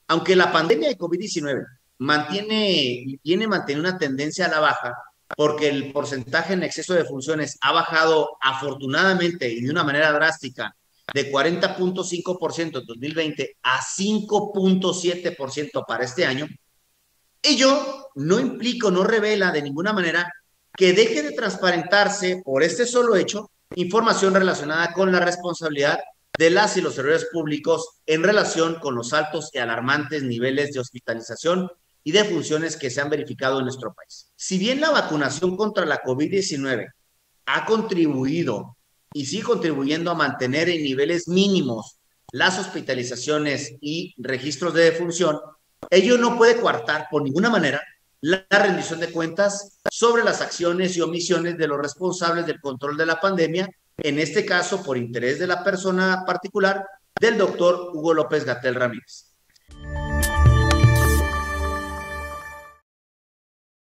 Aunque la pandemia de COVID-19 viene manteniendo una tendencia a la baja, porque el porcentaje en exceso de funciones ha bajado afortunadamente y de una manera drástica de 40.5% en 2020 a 5.7% para este año, ello no implica o no revela de ninguna manera que deje de transparentarse por este solo hecho información relacionada con la responsabilidad de las y los servidores públicos en relación con los altos y alarmantes niveles de hospitalización y de funciones que se han verificado en nuestro país. Si bien la vacunación contra la COVID-19 ha contribuido y sigue contribuyendo a mantener en niveles mínimos las hospitalizaciones y registros de defunción, ello no puede coartar por ninguna manera la rendición de cuentas sobre las acciones y omisiones de los responsables del control de la pandemia, en este caso por interés de la persona particular del doctor Hugo López Gatell Ramírez.